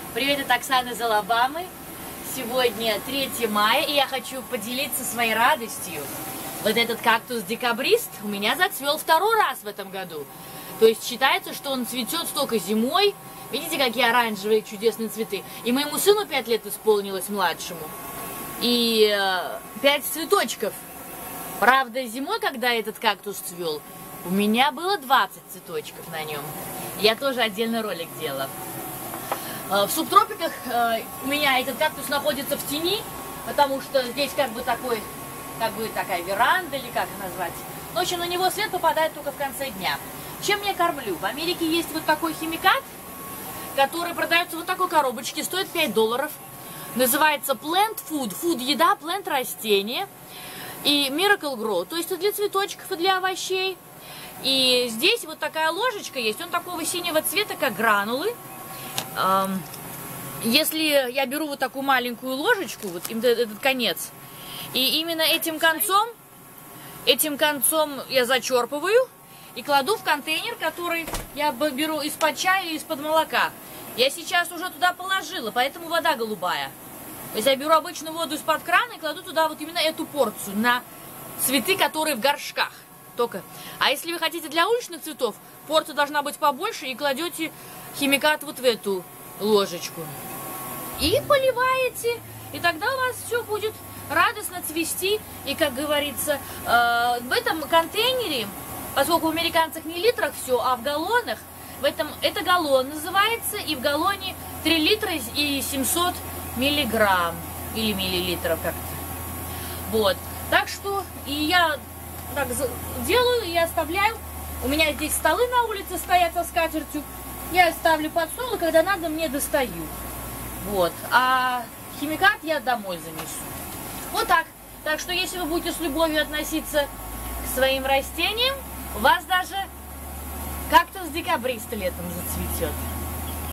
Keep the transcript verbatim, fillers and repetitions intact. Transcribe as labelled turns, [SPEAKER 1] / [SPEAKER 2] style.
[SPEAKER 1] Привет, это Оксана из Алабамы. Сегодня третье мая, и я хочу поделиться своей радостью. Вот этот кактус-декабрист у меня зацвел второй раз в этом году. То есть считается, что он цветет только зимой. Видите, какие оранжевые чудесные цветы. И моему сыну пять лет исполнилось, младшему. И э, пять цветочков. Правда, зимой, когда этот кактус цвел, у меня было двадцать цветочков на нем. Я тоже отдельный ролик делала. В субтропиках у меня этот кактус находится в тени, потому что здесь как бы такой, как бы такая веранда, или как назвать. В общем, на него свет попадает только в конце дня. Чем я кормлю? В Америке есть вот такой химикат, который продается в вот такой коробочке, стоит пять долларов. Называется Plant Food, Food еда, Plant растение. И Miracle Grow, то есть и для цветочков, и для овощей. И здесь вот такая ложечка есть, он такого синего цвета, как гранулы. Если я беру вот такую маленькую ложечку, вот этот конец, и именно этим концом, этим концом я зачерпываю и кладу в контейнер, который я беру из-под чая или из-под молока. Я сейчас уже туда положила, поэтому вода голубая. То есть я беру обычную воду из-под крана и кладу туда вот именно эту порцию на цветы, которые в горшках. Только. А если вы хотите для уличных цветов, порция должна быть побольше, и кладете химикат вот в эту ложечку. И поливаете, и тогда у вас все будет радостно цвести. И, как говорится, э, в этом контейнере, поскольку в американцах не литрах все, а в галлонах, в этом, это галлон называется, и в галлоне три литра и семьсот миллиграмм, или миллилитров как-то. Вот. Так что, и я так делаю, и оставляю. У меня здесь столы на улице стоят со скатертью. Я ставлю под стол, и когда надо, мне достаю. Вот. А химикат я домой занесу. Вот так. Так что, если вы будете с любовью относиться к своим растениям, у вас даже кактус-декабрист летом зацветет.